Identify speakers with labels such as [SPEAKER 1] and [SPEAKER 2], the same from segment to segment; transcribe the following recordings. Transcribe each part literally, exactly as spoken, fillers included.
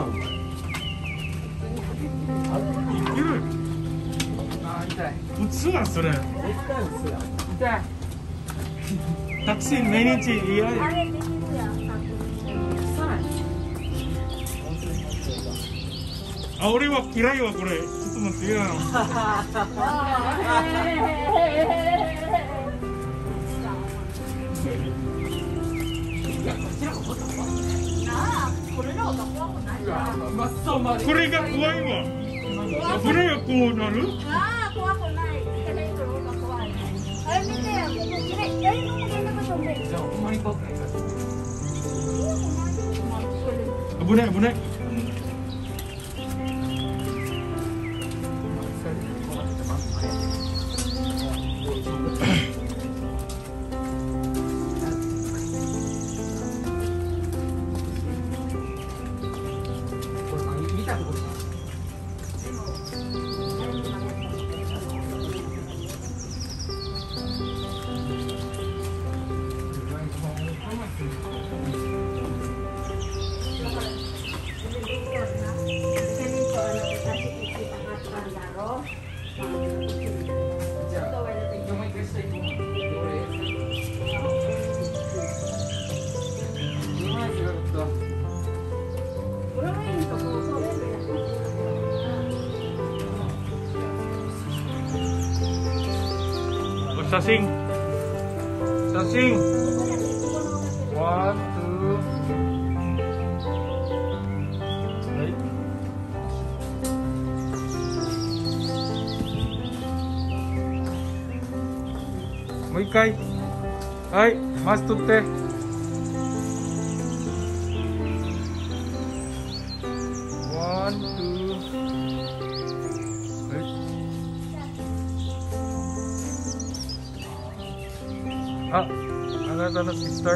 [SPEAKER 1] んお前。
[SPEAKER 2] いる。
[SPEAKER 1] あー痛い。
[SPEAKER 2] 普通はそれ。
[SPEAKER 1] 絶対嘘や。痛い。
[SPEAKER 2] タクシー毎日嫌や。
[SPEAKER 3] あれできるやん。
[SPEAKER 2] あ、俺は嫌いわこれ。ちょっと待ってや。
[SPEAKER 3] これの方が怖くない。
[SPEAKER 2] これが怖いわ。これがこうなる。
[SPEAKER 3] ああ、怖くない。これの方が怖い。あれ見てよ。ここきれい。やりのも全部飛んでる。
[SPEAKER 1] じゃあほんまに怖くないから。
[SPEAKER 2] 危ない危ない。写真写真ワン、ツーはいもう一回はいマス取ってワン、ツーあ、あなたのシスター。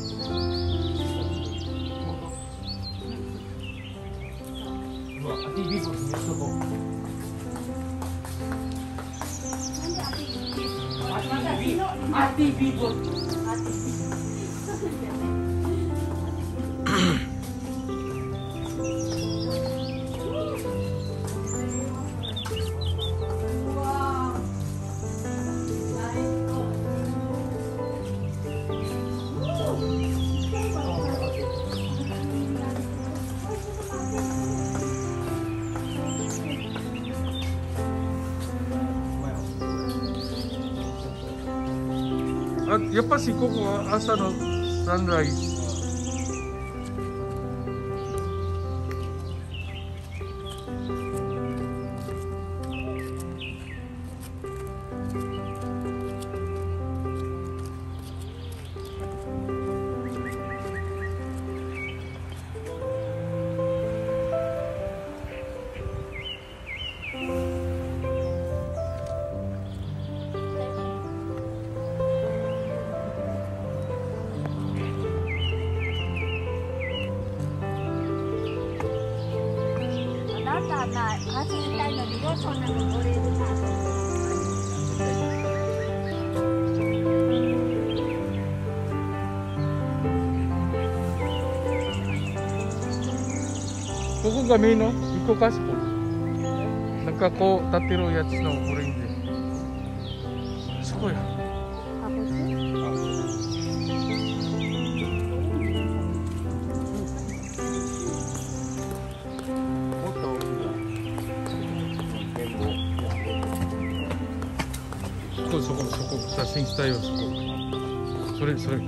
[SPEAKER 1] うわ、アティビーボルにしとこう。アティビーボル。
[SPEAKER 2] あ、やっぱしここは朝のサンライズ。
[SPEAKER 3] 走りたいのによそんなの乗れるな。
[SPEAKER 2] ここがメインの行こうかしこ。なんかこう立ってるやつのオレンジ。そこや。
[SPEAKER 3] あ、こっち？
[SPEAKER 2] そこそこそこ写真したいよそこ。それそれ。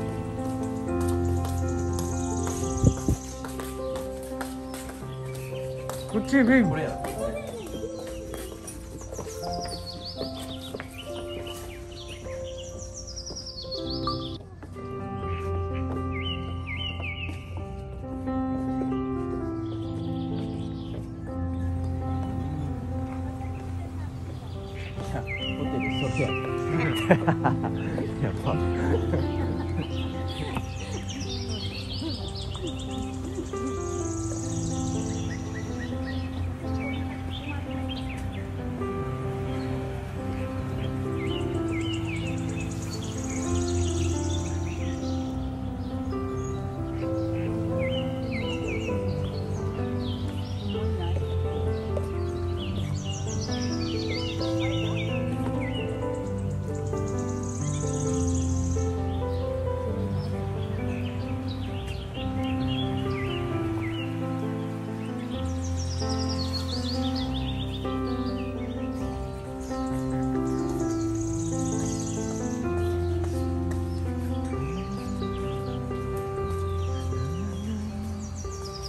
[SPEAKER 2] こっちメイン。
[SPEAKER 1] これや。ホテルそれや。やば。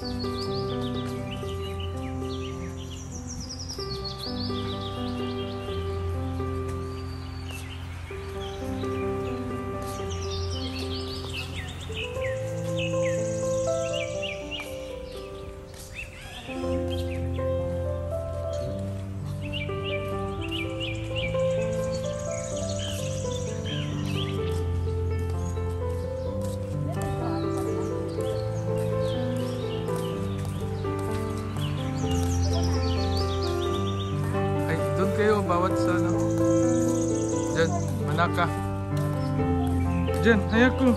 [SPEAKER 2] Kayo bawat sa ano. Diyan, manaka. Diyan, ayak ko.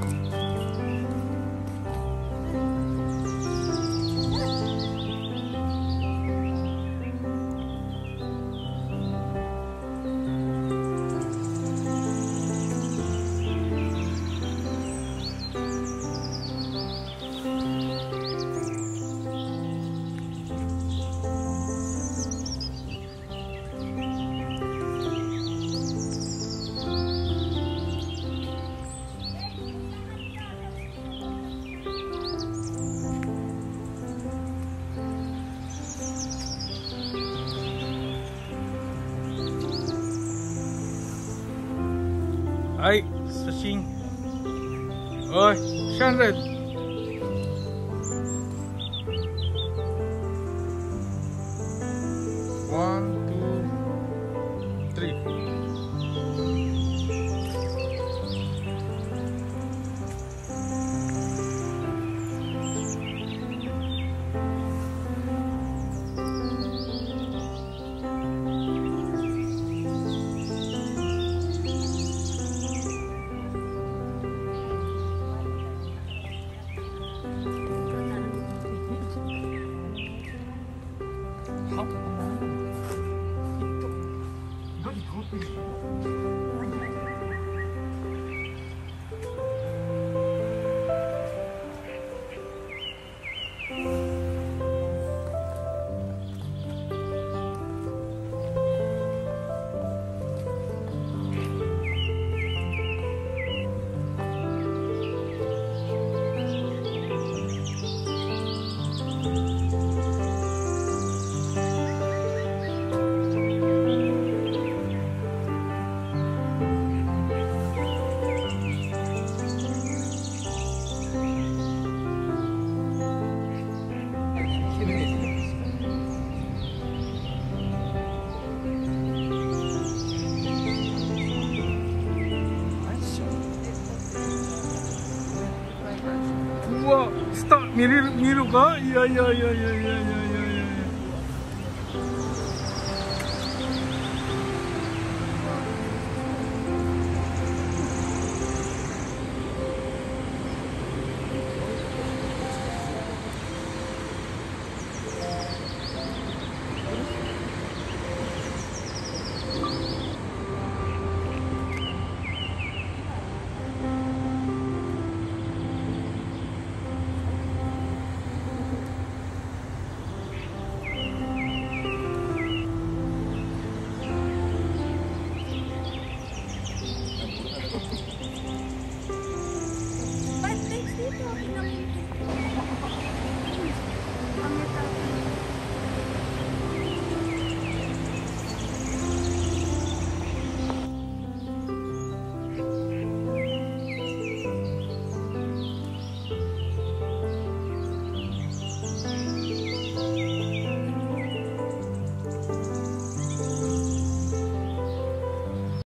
[SPEAKER 2] Ay, sashing. Oi, Shanred. One, two, three. Wah, stop, miru miru ka? Iya iya iya iya iya iya.